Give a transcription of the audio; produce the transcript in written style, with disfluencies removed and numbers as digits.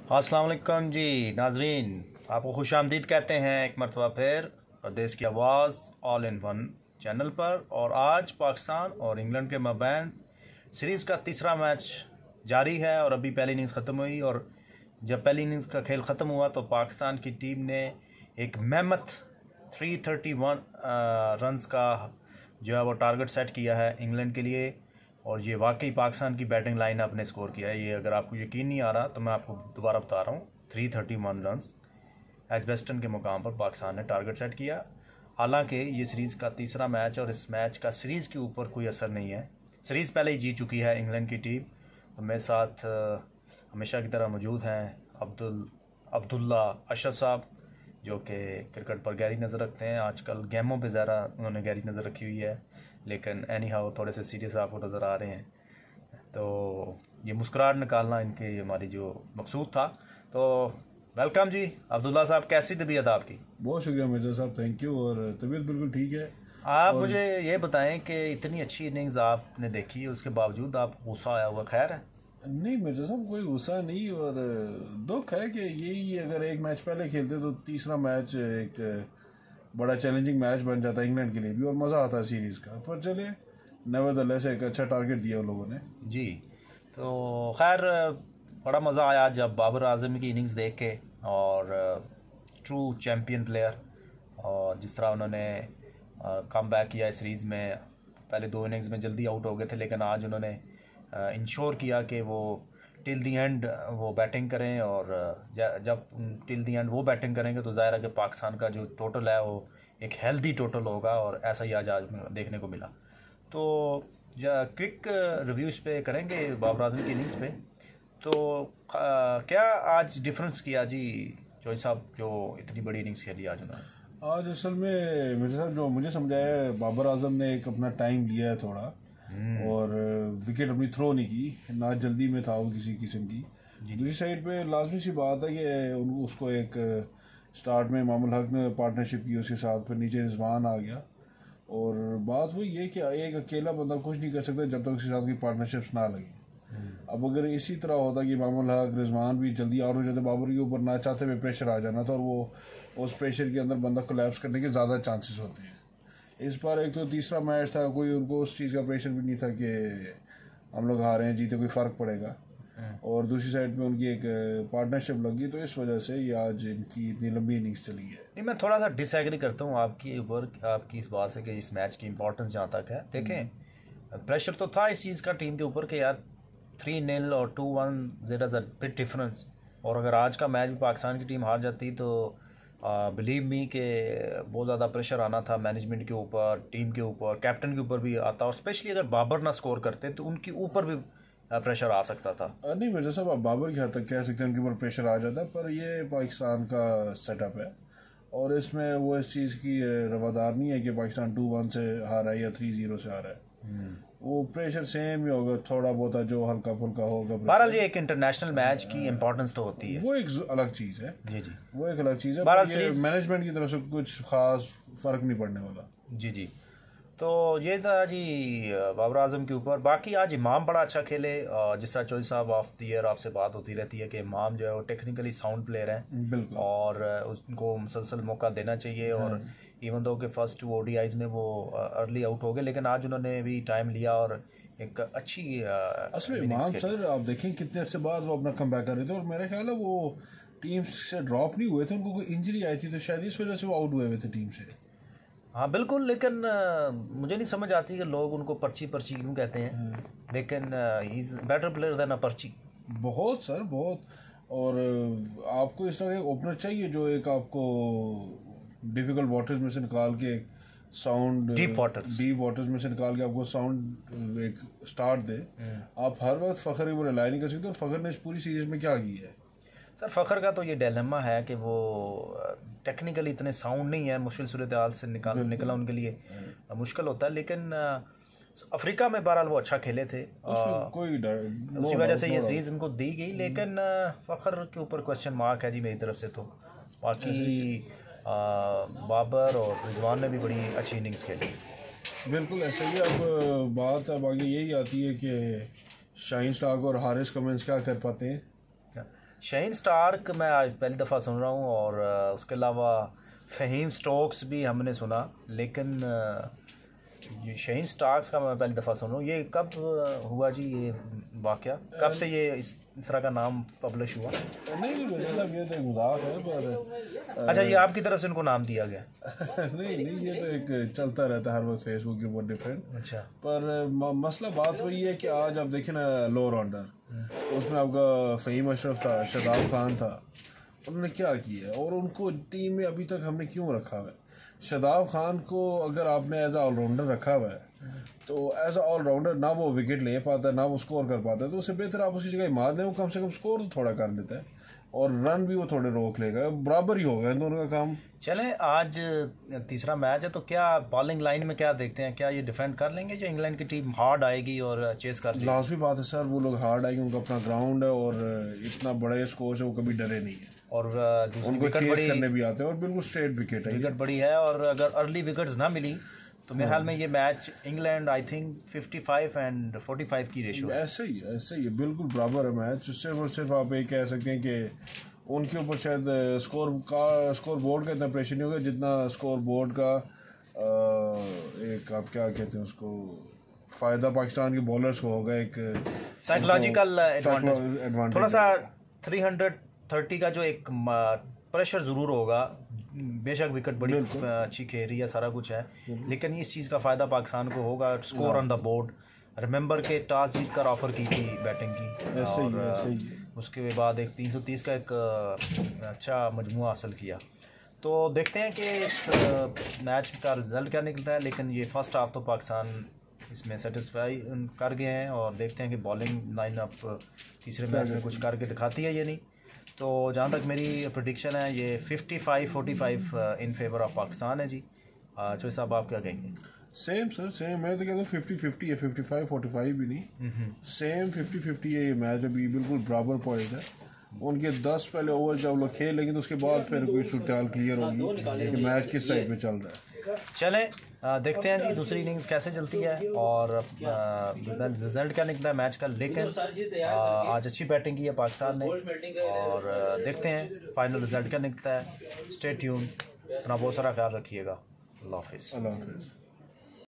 अस्सलाम वालेकुम जी नाजरीन, आपको खुश आमदीद कहते हैं एक मरतबा फिर प्रदेश की आवाज़ ऑल इन वन चैनल पर। और आज पाकिस्तान और इंग्लैंड के मबैन सीरीज़ का तीसरा मैच जारी है और अभी पहली इनिंग्स ख़त्म हुई। और जब पहली इनिंग्स का खेल ख़त्म हुआ तो पाकिस्तान की टीम ने एक मेहमत 331 रन्स का जो है वो टारगेट सेट किया है इंग्लैंड के लिए। और ये वाकई पाकिस्तान की बैटिंग लाइनअप ने स्कोर किया है। ये अगर आपको यकीन नहीं आ रहा तो मैं आपको दोबारा बता रहा हूँ, 331 रन्स एजबेस्टन के मुकाम पर पाकिस्तान ने टारगेट सेट किया। हालांकि ये सीरीज़ का तीसरा मैच और इस मैच का सीरीज़ के ऊपर कोई असर नहीं है। सीरीज़ पहले ही जीत चुकी है इंग्लैंड की टीम। तो मेरे साथ हमेशा की तरह मौजूद हैं अब्दुल्ला अशरफ साहब, जो कि क्रिकेट पर गहरी नज़र रखते हैं। आजकल गेमों पे ज़्यादा उन्होंने गहरी नज़र रखी हुई है, लेकिन एनी हाउ थोड़े से सीरियस आपको नज़र आ रहे हैं। तो ये मुस्कुराहट निकालना इनके हमारी जो मकसूद था। तो वेलकम जी अब्दुल्ला साहब, कैसी तबीयत आपकी? बहुत शुक्रिया मिर्जा साहब, थैंक यू। और तबीयत बिल्कुल ठीक है। आप मुझे ये बताएं कि इतनी अच्छी इनिंग्स आपने देखी है, उसके बावजूद आप गुस्सा आया हुआ, खैर है? नहीं मिर्जा साहब, कोई गुस्सा नहीं। और दुख है कि यही अगर एक मैच पहले खेलते तो तीसरा मैच एक बड़ा चैलेंजिंग मैच बन जाता इंग्लैंड के लिए भी और मज़ा आता सीरीज़ का। पर चले नेवरदलेस एक अच्छा टारगेट दिया उन लोगों ने जी। तो खैर बड़ा मज़ा आया जब बाबर आजम की इनिंग्स देख के, और ट्रू चैम्पियन प्लेयर, और जिस तरह उन्होंने कम बैक किया इस सीरीज़ में। पहले दो इनिंग्स में जल्दी आउट हो गए थे, लेकिन आज उन्होंने इंश्योर किया कि वो टिल दी एंड वो बैटिंग करें। और जब टिल दी एंड वो बैटिंग करेंगे तो ज़ाहिर है कि पाकिस्तान का जो टोटल है वो एक हेल्दी टोटल होगा, और ऐसा ही आज देखने को मिला। तो क्विक रिव्यू इस पे करेंगे बाबर आजम की इनिंग्स पे। तो क्या आज डिफरेंस किया जी चौधरी साहब, जो इतनी बड़ी इनिंग्स खेली आज उन्होंने? आज असल में मिर्जा साहब जो मुझे समझाया है, बाबर आजम ने एक अपना टाइम लिया है थोड़ा, और विकेट अपनी थ्रो नहीं की, ना जल्दी में था वो किसी किस्म की। दूसरी साइड पे लाजमी सी बात है कि उसको एक स्टार्ट में मामूल हक ने पार्टनरशिप की उसके साथ, फिर नीचे रिजवान आ गया। और बात वही है कि एक अकेला बंदा कुछ नहीं कर सकता जब तक उसके साथ की पार्टनरशिप्स ना लगे। अब अगर इसी तरह होता कि मामूल हक रिजवान भी जल्दी आउट हो जाते, बाबर के ऊपर ना चाहते हुए प्रेशर आ जाना था, और वो उस प्रेशर के अंदर बंदा कोलैप्स करने के ज़्यादा चांसेस होते हैं। इस बार एक तो तीसरा मैच था, कोई उनको उस चीज़ का प्रेशर भी नहीं था कि हम लोग हारे हैं जीते कोई फ़र्क पड़ेगा। और दूसरी साइड में उनकी एक पार्टनरशिप लगी, तो इस वजह से ये आज इनकी इतनी लंबी इनिंग्स चली है। नहीं, मैं थोड़ा सा डिसएग्री करता हूँ आपकी ऊपर, आपकी इस बात से कि इस मैच की इंपॉर्टेंस जहाँ तक है। देखें, प्रेशर तो था इस चीज़ का टीम के ऊपर कि यार 3-0 और 2-1 there is a big difference. और अगर आज का मैच भी पाकिस्तान की टीम हार जाती तो बिलीव मी कि बहुत ज़्यादा प्रेशर आना था मैनेजमेंट के ऊपर, टीम के ऊपर, कैप्टन के ऊपर भी आता। और स्पेशली अगर बाबर ना स्कोर करते तो उनके ऊपर भी प्रेशर आ सकता था। नहीं मिर्जा साहब, आप बाबर की हद तक कह सकते हैं उनके ऊपर प्रेशर आ जाता, पर ये पाकिस्तान का सेटअप है और इसमें वो इस चीज़ की रवादार नहीं है कि पाकिस्तान 2-1 से हारा है या 3-0 से हारा है। वो प्रेशर सेम ही होगा, थोड़ा बहुत जो हल्का फुल्का होगा। बहरहाल ये एक इंटरनेशनल मैच की इंपॉर्टेंस तो होती है, वो एक अलग चीज़ है। जी जी, वो एक अलग चीज़ है, बहरहाल ये मैनेजमेंट की तरफ से कुछ खास फर्क नहीं पड़ने वाला। जी जी। तो ये था जी बाबर आजम के ऊपर। बाकी आज इमाम बड़ा अच्छा खेले। जिस तरह चौधरी साहब ऑफ द ईयर आपसे बात होती रहती है कि इमाम जो है वो टेक्निकली साउंड प्लेयर हैं, बिल्कुल, और उनको मुसलसल मौका देना चाहिए। और इवन दो के फर्स्ट 2 ODIs में वो अर्ली आउट हो गए, लेकिन आज उन्होंने भी टाइम लिया और एक अच्छी असल इमाम सर आप देखें कितने अर्से बाद वो अपना कम बैक कर रहे थे, और मेरा ख्याल है वो टीम से ड्रॉप नहीं हुए थे, उनको कोई इंजरी आई थी तो शायद इस वजह से वो आउट हुए थे टीम से। हाँ बिल्कुल, लेकिन मुझे नहीं समझ आती कि लोग उनको पर्ची पर्ची क्यों कहते हैं। लेकिन he is better player than a पर्ची। बहुत सर, बहुत। और आपको इस तरह एक ओपनर चाहिए जो एक आपको डिफिकल्ट वाटर्स में से निकाल के साउंड, डीप वाटर्स में से निकाल के आपको साउंड एक स्टार्ट दे। आप हर वक्त फ़खर को रिलाई नहीं कर सकते, और फ़खर ने इस पूरी सीरीज में क्या की है सर? फ़खर का तो ये डिलेमा है कि वो टेक्निकली इतने साउंड नहीं है, मुश्किल सूरत हाल से निकला उनके लिए मुश्किल होता है। लेकिन अफ्रीका में बहरहाल वो अच्छा खेले थे, कोई उसी वजह से ये सीरीज इनको दी गई। लेकिन फ़खर के ऊपर क्वेश्चन मार्क है जी मेरी तरफ से। तो बाकी बाबर और रिजवान ने भी बड़ी अच्छी इनिंग्स खेली। बिल्कुल ऐसा ही। अब बात अब आगे यही आती है कि शाहीन स्टार्क और हारिस कमिंस क्या कर पाते हैं। शाहीन स्टार्क मैं आज पहली दफ़ा सुन रहा हूँ, और उसके अलावा फ़हीम स्टोक्स भी हमने सुना, लेकिन ये शाहीन स्टार्क्स का मैं पहली दफ़ा सुन रहा हूँ। ये कब हुआ जी ये वाक़या? कब से ये इस तरह का नाम पब्लिश हुआ? नहीं मतलब ये तो एक मजाक है, पर अच्छा, ये आपकी तरफ से इनको नाम दिया गया? नहीं ये तो एक चलता रहता है हर वक्त फेसबुक के ऊपर डिफरेंट। अच्छा, पर मसला बात वही है कि आज आप देखें ना लो राउंडर, उसमें आपका फ़हीम अशरफ था, शादाब खान था, उन्होंने क्या किया और उनको टीम में अभी तक हमने क्यों रखा हुआ है? शादाब खान को अगर आपने एज अ ऑलराउंडर रखा हुआ है तो एज अ ऑलराउंडर ना वो विकेट ले पाता है ना वो स्कोर कर पाता है, तो उससे बेहतर आप उसी जगह मार दें, वो कम से कम स्कोर तो थोड़ा कर लेता है और रन भी वो थोड़े रोक लेगा, बराबर ही होगा इन दोनों का काम। चलें, आज तीसरा मैच है, तो क्या बॉलिंग लाइन में क्या देखते हैं? क्या ये डिफेंड कर लेंगे या इंग्लैंड की टीम हार्ड आएगी और चेस कर लेगी? लाजमी बात है सर, वो लोग हार्ड आएंगे, उनका अपना ग्राउंड है और इतना बड़ा स्कोर है, वो कभी डरे नहीं है और उनको चेस करने भी आते हैं और बिल्कुल स्ट्रेट विकेट है, विकेट बड़ी है। और अगर अर्ली विकेट्स ना मिली तो मेरे ख्याल में ये match England I think 55 and 45 की रेशो है। ऐसे ही बिल्कुल बराबर है मैच। सिर्फ और सिर्फ आप ये कह सकते हैं कि उनके ऊपर शायद स्कोर बोर्ड का इतना प्रेशर नहीं होगा जितना स्कोर बोर्ड का एक आप क्या कहते हैं उसको फ़ायदा पाकिस्तान के बॉलर्स को होगा, एक साइकोलॉजिकल एडवांटेज। थोड़ा सा 330 का जो एक प्रेशर ज़रूर होगा, बेशक विकेट बड़ी अच्छी खेरी है, सारा कुछ है, लेकिन इस चीज़ का फ़ायदा पाकिस्तान को होगा। Score on the board, remember के टॉस जीत कर ऑफर की थी बैटिंग की, और उसके बाद एक 330 का एक अच्छा मजमूआ हासिल किया। तो देखते हैं कि इस मैच का रिज़ल्ट क्या निकलता है, लेकिन ये फर्स्ट हाफ तो पाकिस्तान इसमें सेटिस्फाई कर गए हैं, और देखते हैं कि बॉलिंग लाइनअप तीसरे मैच में कुछ करके दिखाती है ये नहीं। तो जहाँ तक मेरी प्रेडिक्शन है ये 55-45 इन फेवर ऑफ पाकिस्तान है जी। चौधरी साहब आप क्या कहेंगे? Same sir, same. मैं तो कहता हूँ 50-50 है, 55-45 भी नहीं, सेम 50-50 है ये मैच। अभी बिल्कुल बराबर पॉइंट है। उनके 10 पहले ओवर जब लोग खेल लेंगे तो उसके बाद फिर कोई सूरत क्लियर होगी कि मैच किस साइड पे चल रहा है। चलें, देखते हैं जी दूसरी इनिंग्स कैसे चलती है और रिजल्ट क्या निकलता है मैच का। लेकिन आज अच्छी बैटिंग की है पाकिस्तान ने, और देखते हैं फाइनल रिजल्ट क्या निकलता है। स्टे ट्यून, अपना बहुत सारा ख्याल रखिएगा। अल्लाह हाफिज़।